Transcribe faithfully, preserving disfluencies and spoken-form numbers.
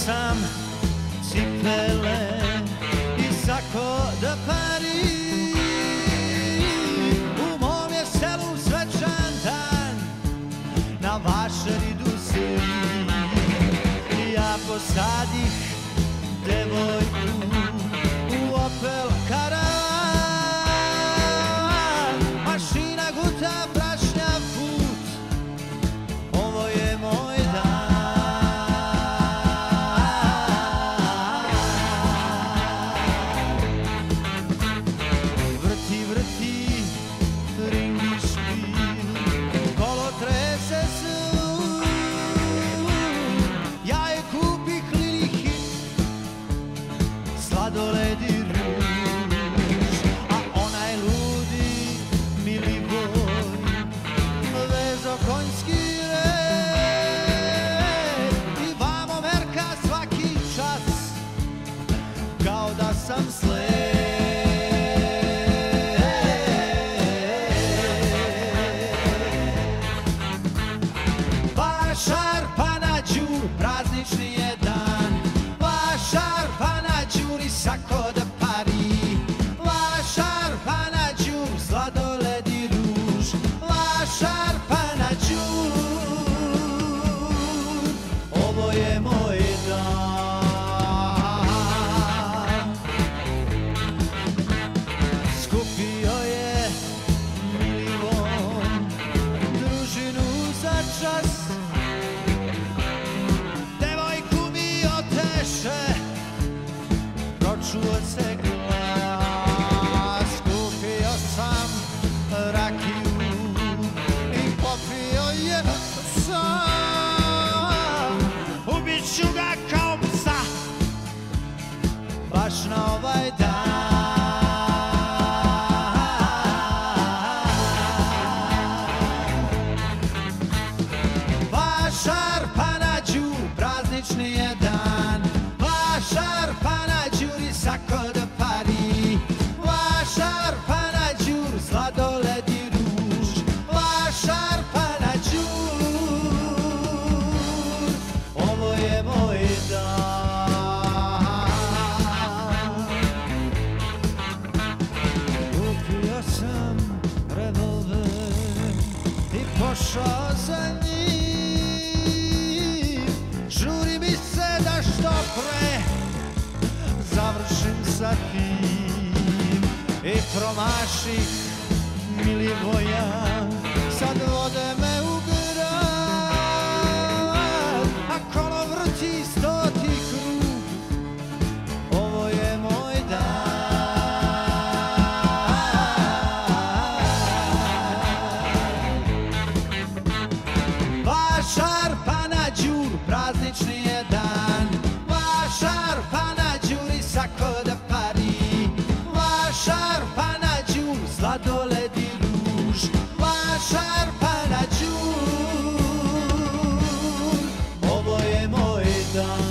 sam cipele i sako da pari. U mom je selu svečan dan, na vašaridu se ja posadih devojku u Opel karavan. Mašina guta prašnjav put, ovo je moj dan. Vrti, vrti, ringi špil, kolo trese zvuk. Ja je kupih Lili hit, sladoled i ruž, a onaj ludi Milivoj vezo konjski red. I vamo merka svaki čas, kao da sam sled. Vašar pa na đur, praznični je dan. Vašar pa na đur i sako da pari. Vašar pa na đur, sladoled i ruž. Vašar pa na đur, ovo je moj dan. Skupio je Milivon družinu za čas, devojku mi oteše, pročuo se glas. Kupio sam rakiju i popio je sam. Ubit ću ga kao psa, baš na ovaj dan. Vašar pa na đur, praznični je dan. Vašar pa na đur i sako da pari. Vašar pa na đur, sladoled i ruž. Vašar pa na đur, ovo je moj dan. Kupio sam revolver i pošao za njim. Žuri mi se da što pre završim sa tim. I promaših Milivoja, sad vode me u grad, a kolo vrti stoti krug, ovo je moj dan. Vašar pa na đur, praznični je dan. Vašar pa na đur i sako da pari. Vašar pa na đur, sladoled i ruž. Vašar pa na đur, ovo je moj dan.